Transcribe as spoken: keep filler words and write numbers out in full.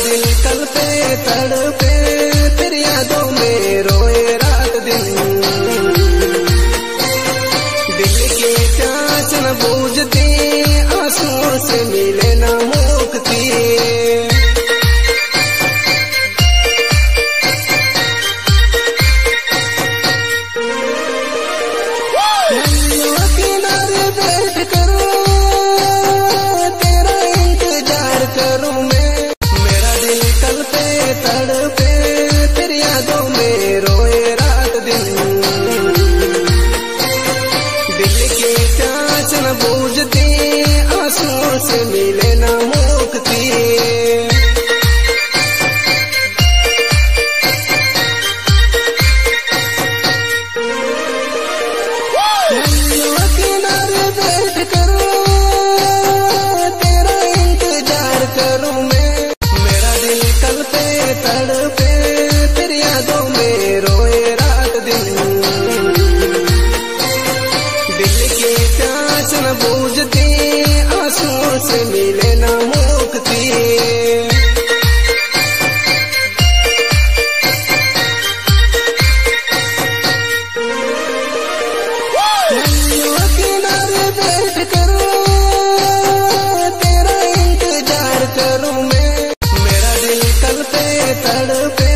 दिल कल पे तड़पे, तेरी यादों में रोए रात दिन। दिल की प्यास न बूझती, आंसुओं से मिले न मुक्ति। बूझती आंसुओं से मिले न मुक्ति। नदियों किनारे बैठ करूं, तेरा इंतजार करूं मैं। मेरा दिल कल पे तड़पे, तेरी यादों में रोए रात दिन। दिल की प्यास न बूझती, आंसुओं से मिले न मुक्ति। नदियों किनारे बैठ करूं, तेरा इंतजार करूं मैं। मेरा दिल कल पे तड़पे,